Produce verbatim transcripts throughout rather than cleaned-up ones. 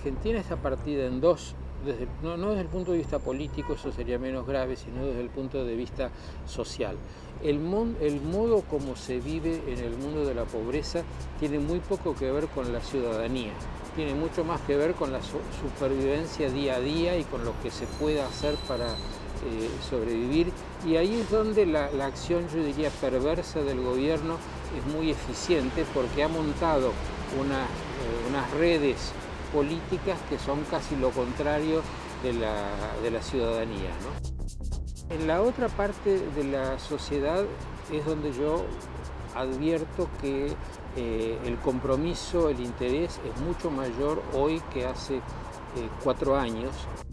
Argentina está partida en dos, desde, no, no desde el punto de vista político, eso sería menos grave, sino desde el punto de vista social. El, mon, el modo como se vive en el mundo de la pobreza tiene muy poco que ver con la ciudadanía, tiene mucho más que ver con la supervivencia día a día y con lo que se pueda hacer para eh, sobrevivir. Y ahí es donde la, la acción, yo diría, perversa del gobierno es muy eficiente, porque ha montado una, eh, unas redes políticas que son casi lo contrario de la, de la ciudadanía, ¿no? En la otra parte de la sociedad es donde yo advierto que eh, el compromiso, el interés es mucho mayor hoy que hace eh, cuatro años.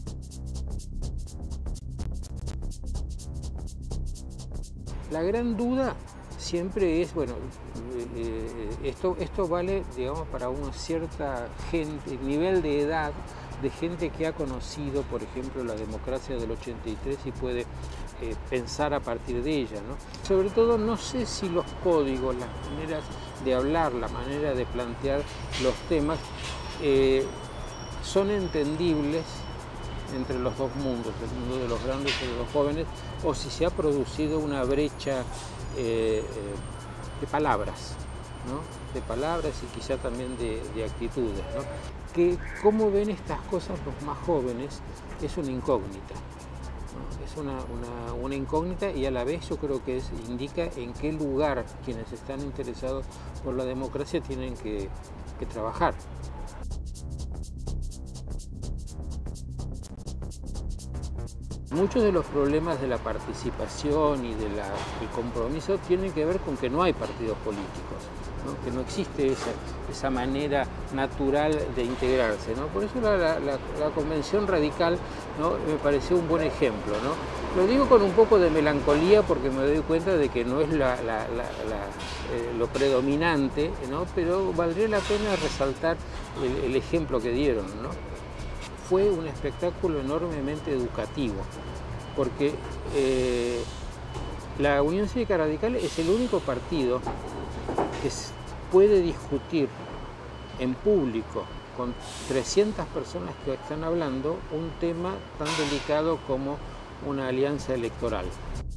La gran duda siempre es, bueno, eh, esto, esto vale, digamos, para una cierta gente, nivel de edad de gente que ha conocido, por ejemplo, la democracia del ochenta y tres y puede eh, pensar a partir de ella, ¿no? Sobre todo, no sé si los códigos, las maneras de hablar, la manera de plantear los temas eh, son entendibles entre los dos mundos, el mundo de los grandes y de los jóvenes, o si se ha producido una brecha eh, de palabras, ¿no? de palabras y quizá también de, de actitudes, ¿no? Que cómo ven estas cosas los más jóvenes es una incógnita, ¿no? Es una, una, una incógnita, y a la vez yo creo que es, indica en qué lugar quienes están interesados por la democracia tienen que, que trabajar. Muchos de los problemas de la participación y del compromiso tienen que ver con que no hay partidos políticos, ¿no? Que no existe esa, esa manera natural de integrarse, ¿no? Por eso la, la, la, la Convención Radical, ¿no? me pareció un buen ejemplo, ¿no? Lo digo con un poco de melancolía porque me doy cuenta de que no es la, la, la, la, eh, lo predominante, ¿no? Pero valdría la pena resaltar el, el ejemplo que dieron, ¿no? Fue un espectáculo enormemente educativo, porque eh, la Unión Cívica Radical es el único partido que puede discutir en público con trescientas personas que están hablando un tema tan delicado como una alianza electoral.